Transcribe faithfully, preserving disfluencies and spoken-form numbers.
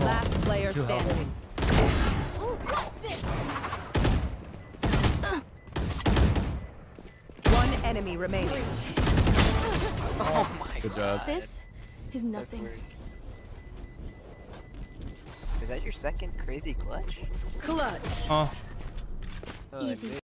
Last player Too standing. One enemy remaining. Oh my Good god. job. This is That's nothing. weird. Is that your second crazy clutch? Clutch. Oh. Oh, Easy. dude.